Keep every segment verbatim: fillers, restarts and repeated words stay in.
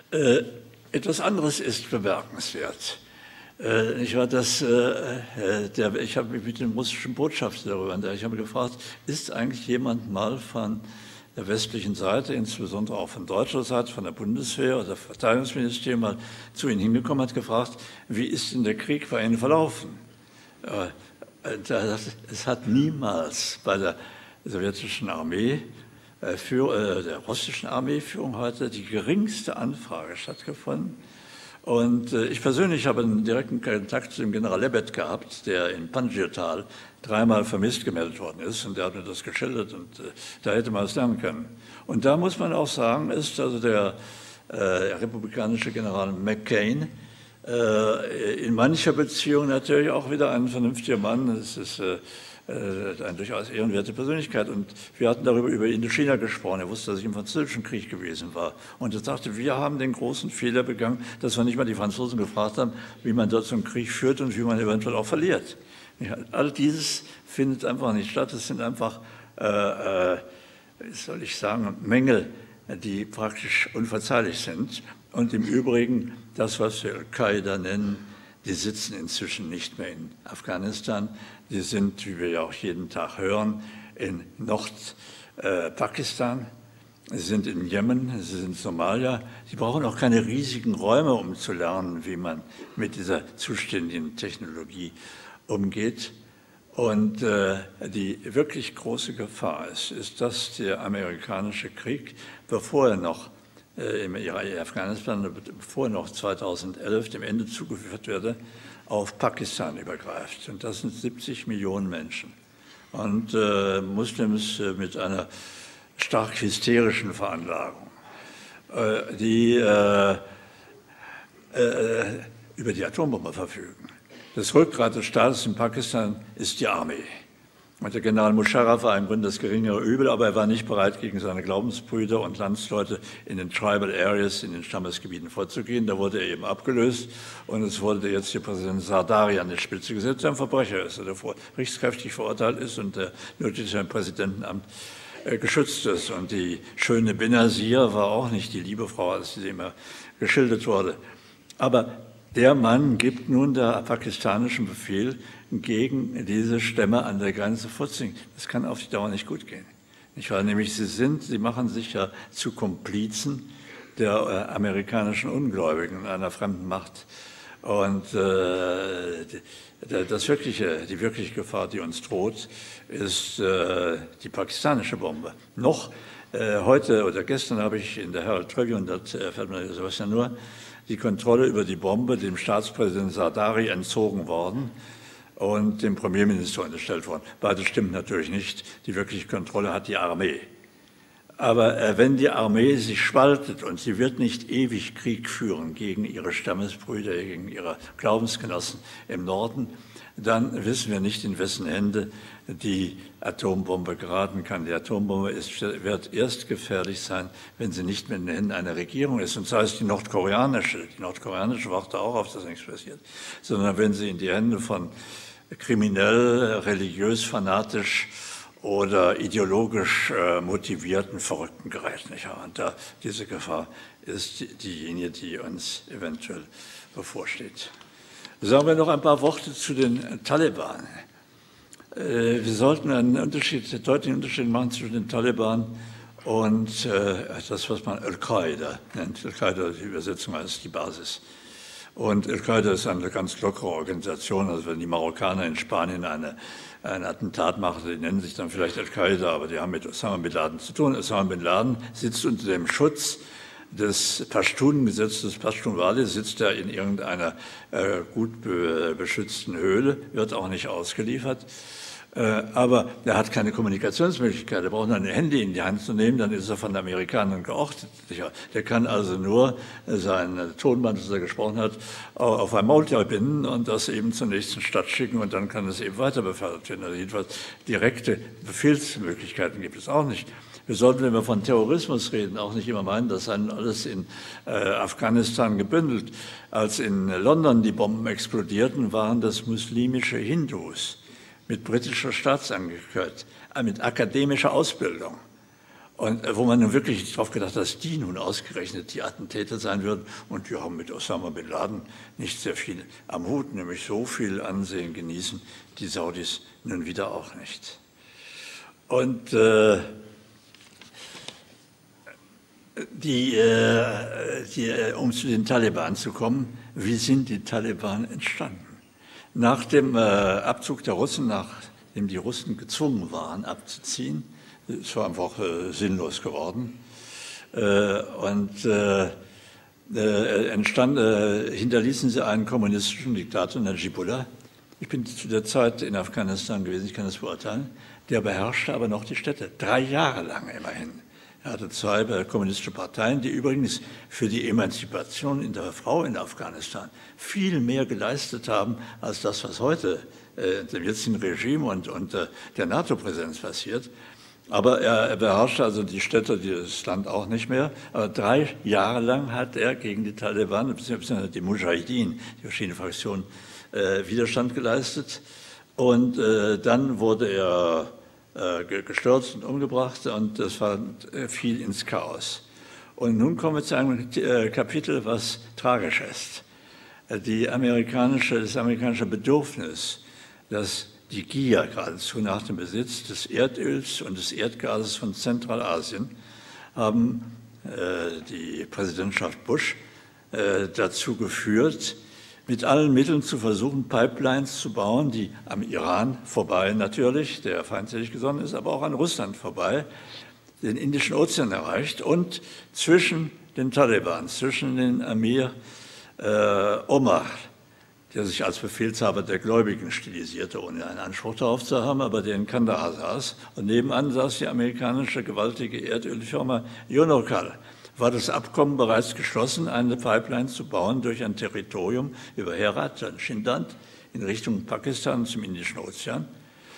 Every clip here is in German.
Äh, etwas anderes ist bemerkenswert. Äh, ich war das, äh, der, ich habe mich mit dem russischen Botschafter darüber unterhalten. Ich habe gefragt, ist eigentlich jemand mal von der westlichen Seite, insbesondere auch von deutscher Seite, von der Bundeswehr oder Verteidigungsministerium mal zu Ihnen hingekommen, hat gefragt, wie ist denn der Krieg bei Ihnen verlaufen? Äh, es hat niemals bei der sowjetischen Armee, äh, für, äh, der russischen Armeeführung heute die geringste Anfrage stattgefunden. Und äh, ich persönlich habe einen direkten Kontakt zu dem General Lebed gehabt, der in Panjshir-Tal dreimal vermisst gemeldet worden ist. Und der hat mir das geschildert und äh, da hätte man es lernen können. Und da muss man auch sagen, ist also der äh, republikanische General McCain äh, in mancher Beziehung natürlich auch wieder ein vernünftiger Mann. Es ist äh, eine durchaus ehrenwerte Persönlichkeit. Und wir hatten darüber über Indochina gesprochen. Er wusste, dass ich im Französischen Krieg gewesen war. Und er sagte, wir haben den großen Fehler begangen, dass wir nicht mal die Franzosen gefragt haben, wie man dort so einen Krieg führt und wie man eventuell auch verliert. Ja, all dieses findet einfach nicht statt. Es sind einfach, äh, äh, wie soll ich sagen, Mängel, die praktisch unverzeihlich sind. Und im Übrigen, das, was wir Al-Qaida nennen, die sitzen inzwischen nicht mehr in Afghanistan. Die sind, wie wir ja auch jeden Tag hören, in Nordpakistan. Äh, sie sind in Jemen, sie sind in Somalia. Sie brauchen auch keine riesigen Räume, um zu lernen, wie man mit dieser zuständigen Technologie umgeht. Und äh, die wirklich große Gefahr ist, ist, dass der amerikanische Krieg, bevor er noch im Afghanistan, bevor noch zweitausendelf dem Ende zugeführt werde, auf Pakistan übergreift. Und das sind siebzig Millionen Menschen. Und äh, Muslims äh, mit einer stark hysterischen Veranlagung, äh, die äh, äh, über die Atombombe verfügen. Das Rückgrat des Staates in Pakistan ist die Armee. Und der General Musharraf war im Grunde das geringere Übel, aber er war nicht bereit, gegen seine Glaubensbrüder und Landsleute in den Tribal Areas, in den Stammesgebieten vorzugehen. Da wurde er eben abgelöst und es wurde jetzt der Präsident Zardari an die Spitze gesetzt, der ein Verbrecher ist, der davor rechtskräftig verurteilt ist und der nur durch sein Präsidentenamt äh, geschützt ist. Und die schöne Benazir war auch nicht die liebe Frau, als sie immer geschildert wurde. Aber der Mann gibt nun der pakistanischen Befehl, gegen diese Stämme an der Grenze vorzugehen. Das kann auf die Dauer nicht gut gehen. Nicht wahr? Nämlich sie sind, sie machen sich ja zu Komplizen der äh, amerikanischen Ungläubigen einer fremden Macht. Und äh, das wirkliche, die wirkliche Gefahr, die uns droht, ist äh, die pakistanische Bombe. Noch äh, heute oder gestern habe ich in der Herald Tribune, dort erfährt man sowas ja nur, die Kontrolle über die Bombe dem Staatspräsidenten Zardari entzogen worden und dem Premierminister unterstellt worden. Beides stimmt natürlich nicht. Die wirkliche Kontrolle hat die Armee. Aber äh, wenn die Armee sich spaltet und sie wird nicht ewig Krieg führen gegen ihre Stammesbrüder, gegen ihre Glaubensgenossen im Norden, dann wissen wir nicht, in wessen Hände die Atombombe geraten kann. Die Atombombe ist, wird erst gefährlich sein, wenn sie nicht mehr in den Händen einer Regierung ist. Und sei es die nordkoreanische, die nordkoreanische wartet auch auf, dass nichts passiert, sondern wenn sie in die Hände von kriminell, religiös, fanatisch oder ideologisch äh, motivierten Verrückten gerät. Nicht? Und da, diese Gefahr ist die, diejenige, die uns eventuell bevorsteht. Sagen wir noch ein paar Worte zu den Taliban. Äh, wir sollten einen Unterschied, einen deutlichen Unterschied machen zwischen den Taliban und äh, das, was man Al-Qaida nennt. Al-Qaida, die Übersetzung heißt die Basis. Und Al-Qaida ist eine ganz lockere Organisation. Also wenn die Marokkaner in Spanien eine, ein Attentat machen, die nennen sich dann vielleicht Al-Qaida, aber die haben mit Osama Bin Laden zu tun. Osama Bin Laden sitzt unter dem Schutz des Paschtun-Gesetzes des Paschtun-Wali, sitzt er in irgendeiner äh, gut be beschützten Höhle, wird auch nicht ausgeliefert. Äh, aber er hat keine Kommunikationsmöglichkeit. Er braucht nur ein Handy in die Hand zu nehmen, dann ist er von den Amerikanern geortet. Der kann also nur sein Tonband, das er gesprochen hat, auf ein Maultier binden und das eben zur nächsten Stadt schicken und dann kann es eben weiter befördert werden. Also jedenfalls direkte Befehlsmöglichkeiten gibt es auch nicht. Wir sollten, wenn wir von Terrorismus reden, auch nicht immer meinen, das sei alles in äh, Afghanistan gebündelt. Als in London die Bomben explodierten, waren das muslimische Hindus mit britischer Staatsangehörigkeit, mit akademischer Ausbildung. Und wo man nun wirklich nicht darauf gedacht hat, dass die nun ausgerechnet die Attentäter sein würden. Und die haben mit Osama bin Laden nicht sehr viel am Hut, nämlich so viel Ansehen genießen die Saudis nun wieder auch nicht. Und äh, die, äh, die, um zu den Taliban zu kommen, wie sind die Taliban entstanden? Nach dem äh, Abzug der Russen, nachdem die Russen gezwungen waren abzuziehen, es war einfach äh, sinnlos geworden. Äh, und äh, äh, entstand, äh, hinterließen sie einen kommunistischen Diktator, Najibullah. Ich bin zu der Zeit in Afghanistan gewesen, ich kann das beurteilen. Der beherrschte aber noch die Städte, drei Jahre lang immerhin. Er hatte zwei kommunistische Parteien, die übrigens für die Emanzipation in der Frau in Afghanistan viel mehr geleistet haben, als das, was heute äh, dem jetzigen Regime und, und äh, der NATO-Präsenz passiert. Aber er, er beherrschte also die Städte, das Land auch nicht mehr. Aber drei Jahre lang hat er gegen die Taliban, beziehungsweise die Mujahideen, die verschiedenen Fraktionen, äh, Widerstand geleistet. Und äh, dann wurde er äh, gestürzt und umgebracht und das war, äh, fiel ins Chaos. Und nun kommen wir zu einem äh, Kapitel, was tragisch ist. Äh, die amerikanische, das amerikanische Bedürfnis, dass die Gier geradezu nach dem Besitz des Erdöls und des Erdgases von Zentralasien haben äh, die Präsidentschaft Bush äh, dazu geführt, mit allen Mitteln zu versuchen, Pipelines zu bauen, die am Iran vorbei natürlich, der feindselig gesonnen ist, aber auch an Russland vorbei, den Indischen Ozean erreicht und zwischen den Taliban, zwischen den Amir äh, Omar, der sich als Befehlshaber der Gläubigen stilisierte, ohne einen Anspruch darauf zu haben, aber der in Kandahar saß. Und nebenan saß die amerikanische gewaltige Erdölfirma Unocal. War das Abkommen bereits geschlossen, eine Pipeline zu bauen durch ein Territorium über Herat, dann Schindand, in Richtung Pakistan zum Indischen Ozean.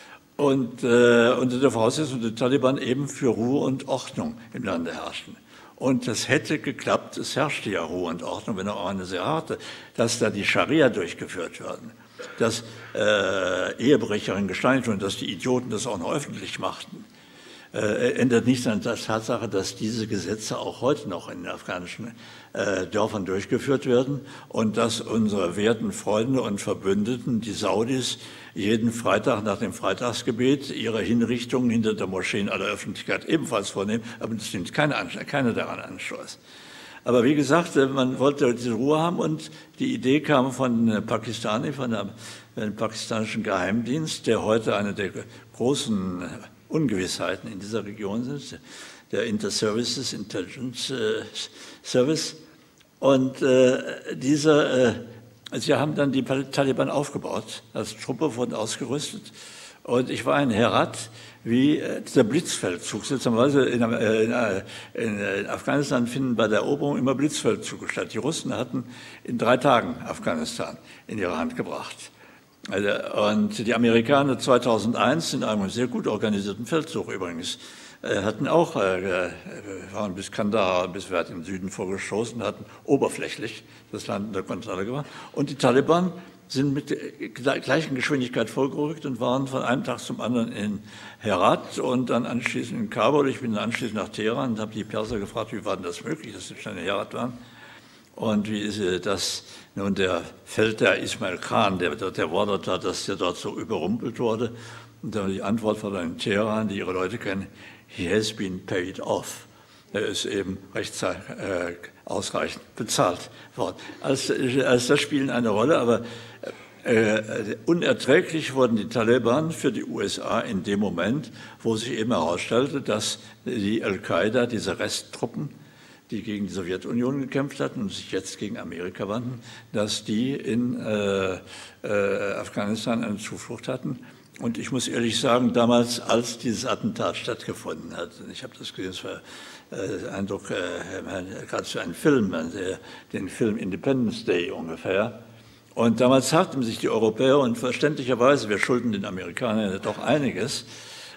Und äh, unter der Voraussetzung, dass die Taliban eben für Ruhe und Ordnung im Lande herrschten. Und das hätte geklappt, es herrschte ja Ruhe und Ordnung, wenn auch eine sehr harte, dass da die Scharia durchgeführt werden, dass äh, Ehebrecherinnen gesteinigt wurden, dass die Idioten das auch noch öffentlich machten. Äh, ändert nichts an der Tatsache, dass diese Gesetze auch heute noch in den afghanischen äh, Dörfern durchgeführt werden und dass unsere werten Freunde und Verbündeten, die Saudis, jeden Freitag nach dem Freitagsgebet ihre Hinrichtungen hinter der Moschee in aller Öffentlichkeit ebenfalls vornehmen, aber das nimmt keine, keine daran Anstoß. Aber wie gesagt, man wollte diese Ruhe haben und die Idee kam von Pakistani, von dem pakistanischen Geheimdienst, der heute eine der großen Ungewissheiten in dieser Region sind, der Inter-Services Intelligence äh, Service. Und äh, dieser, äh, sie haben dann die Taliban aufgebaut, als Truppe wurden ausgerüstet. Und ich war in Herat, wie äh, dieser Blitzfeldzug. Seltsamerweise in, äh, in, äh, in Afghanistan finden bei der Eroberung immer Blitzfeldzüge statt. Die Russen hatten in drei Tagen Afghanistan in ihre Hand gebracht. Und die Amerikaner zweitausendeins in einem sehr gut organisierten Feldzug übrigens hatten auch, waren bis Kandahar, bis weit im Süden vorgestoßen, hatten oberflächlich das Land unter Kontrolle gemacht. Und die Taliban sind mit der gleichen Geschwindigkeit vorgerückt und waren von einem Tag zum anderen in Herat und dann anschließend in Kabul. Ich bin dann anschließend nach Teheran und habe die Perser gefragt, wie war denn das möglich, dass sie schon in Herat waren. Und wie ist das nun der Feldherr Ismail Khan, der dort erwartet hat, dass der dort so überrumpelt wurde. Und dann die Antwort von einem Teheran, die ihre Leute kennen, he has been paid off. Er ist eben rechtzeitig äh, ausreichend bezahlt worden. Also, also das spielt eine Rolle, aber äh, unerträglich wurden die Taliban für die U S A in dem Moment, wo sich eben herausstellte, dass die Al-Qaida, diese Resttruppen, die gegen die Sowjetunion gekämpft hatten und sich jetzt gegen Amerika wandten, dass die in äh, äh, Afghanistan eine Zuflucht hatten. Und ich muss ehrlich sagen, damals, als dieses Attentat stattgefunden hat, ich habe das gesehen, es war äh, Eindruck, äh, gerade zu einem Film, also den Film Independence Day ungefähr. Und damals sagten sich die Europäer, und verständlicherweise, wir schulden den Amerikanern doch einiges,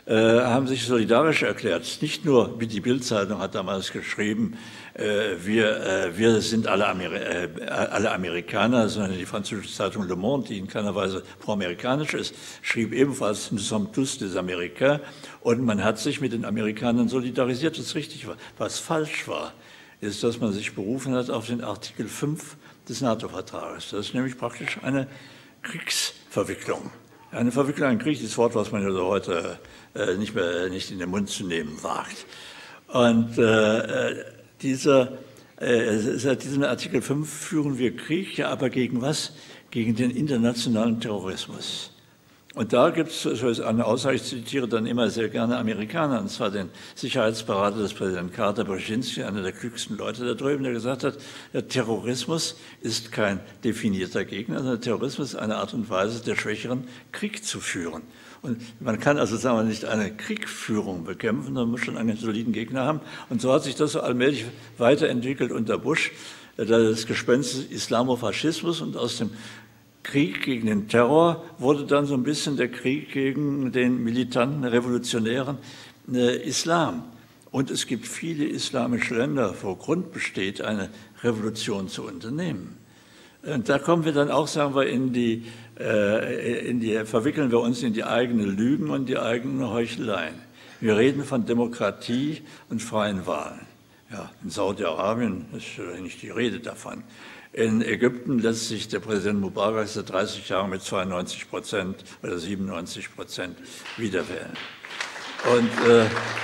äh, haben sich solidarisch erklärt. Nicht nur, wie die Bild-Zeitung hat damals geschrieben, äh, wir, äh, wir sind alle, Ameri äh, alle Amerikaner, sondern die französische Zeitung Le Monde, die in keiner Weise pro-amerikanisch ist, schrieb ebenfalls, nous sommes tous des Américains, und man hat sich mit den Amerikanern solidarisiert, was richtig war. Was falsch war, ist, dass man sich berufen hat auf den Artikel fünf des NATO-Vertrages. Das ist nämlich praktisch eine Kriegsverwicklung. Eine Verwicklung, ein Krieg, das Wort, was man ja so heute äh, nicht mehr nicht in den Mund zu nehmen wagt. Und äh, dieser, äh, seit diesem Artikel fünf führen wir Krieg, ja, aber gegen was? Gegen den internationalen Terrorismus. Und da gibt es, so ist eine Aussage, ich zitiere dann immer sehr gerne Amerikaner, und zwar den Sicherheitsberater des Präsidenten Carter, Brzezinski, einer der klügsten Leute da drüben, der gesagt hat, der Terrorismus ist kein definierter Gegner, sondern Terrorismus ist eine Art und Weise, der Schwächeren Krieg zu führen. Und man kann also, sagen wir, nicht eine Kriegführung bekämpfen, man muss schon einen soliden Gegner haben. Und so hat sich das so allmählich weiterentwickelt unter Bush, das Gespenst des Islamofaschismus, und aus dem Krieg gegen den Terror wurde dann so ein bisschen der Krieg gegen den militanten, revolutionären äh, Islam. Und es gibt viele islamische Länder, wo Grund besteht, eine Revolution zu unternehmen. Und da kommen wir dann auch, sagen wir, in die, äh, in die, verwickeln wir uns in die eigenen Lügen und die eigenen Heucheleien. Wir reden von Demokratie und freien Wahlen. Ja, in Saudi-Arabien ist nicht die Rede davon. In Ägypten lässt sich der Präsident Mubarak seit dreißig Jahren mit zweiundneunzig Prozent oder siebenundneunzig Prozent wiederwählen. Und äh,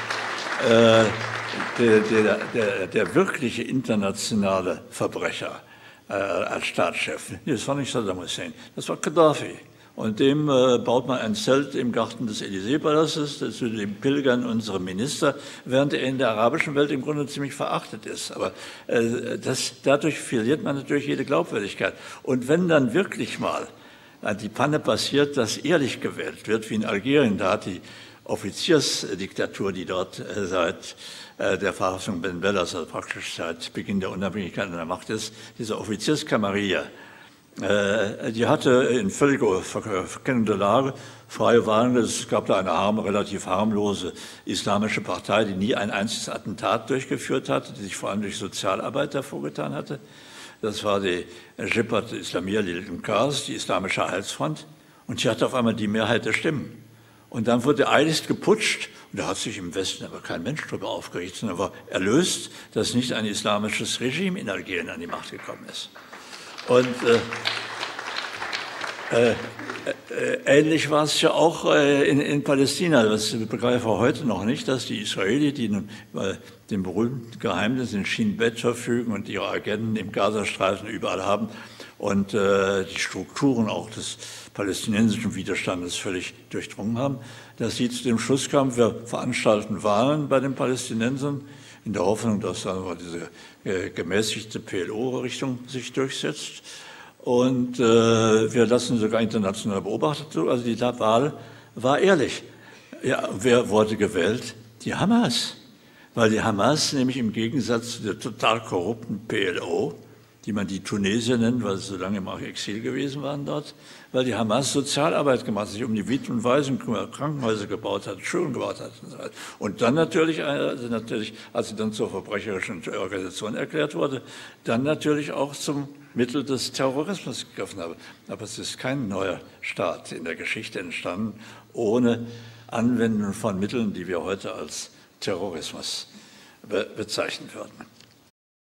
äh, der, der, der, der wirkliche internationale Verbrecher äh, als Staatschef, das war nicht Saddam Hussein, das war Gaddafi. Und dem äh, baut man ein Zelt im Garten des Élysée-Palastes, zu dem pilgern unsere Minister, während er in der arabischen Welt im Grunde ziemlich verachtet ist. Aber äh, das, dadurch verliert man natürlich jede Glaubwürdigkeit. Und wenn dann wirklich mal äh, die Panne passiert, dass ehrlich gewählt wird, wie in Algerien, da hat die Offiziersdiktatur, die dort äh, seit äh, der Verhaftung Ben Bellas, also praktisch seit Beginn der Unabhängigkeit an der Macht ist, diese Offizierskammerilla, die hatte in völliger verkennender Lage freie Wahlen. Es gab da eine harm, relativ harmlose islamische Partei, die nie ein einziges Attentat durchgeführt hatte, die sich vor allem durch Sozialarbeit hervorgetan hatte. Das war die Jibhat Islamiyya lil Inqaz, die Islamische Heilsfront. Und die hatte auf einmal die Mehrheit der Stimmen. Und dann wurde eiligst geputscht. Und da hat sich im Westen aber kein Mensch darüber aufgeregt, sondern war erlöst, dass nicht ein islamisches Regime in Algerien an die Macht gekommen ist. Und äh, äh, äh, ähnlich war es ja auch äh, in, in Palästina. Das begreife ich heute noch nicht, dass die Israelis, die nun über den berühmten Geheimnis in Shin Bet verfügen und ihre Agenten im Gazastreifen überall haben und äh, die Strukturen auch des palästinensischen Widerstandes völlig durchdrungen haben, dass sie zu dem Schluss kamen, wir veranstalten Wahlen bei den Palästinensern, in der Hoffnung, dass dann diese äh, gemäßigte P L O-Richtung sich durchsetzt. Und äh, wir lassen sogar internationale Beobachter zu. Also die Wahl war ehrlich. Ja, wer wurde gewählt? Die Hamas. Weil die Hamas nämlich im Gegensatz zu der total korrupten P L O, die man die Tunesier nennt, weil sie so lange im Exil gewesen waren dort, weil die Hamas Sozialarbeit gemacht hat, sich um die Witwen und Waisen kümmert, Krankenhäuser gebaut hat, Schulen gebaut hat und so weiter. Und dann natürlich, also natürlich, als sie dann zur verbrecherischen Organisation erklärt wurde, dann natürlich auch zum Mittel des Terrorismus gegriffen habe. Aber es ist kein neuer Staat in der Geschichte entstanden, ohne Anwendung von Mitteln, die wir heute als Terrorismus be- bezeichnen würden.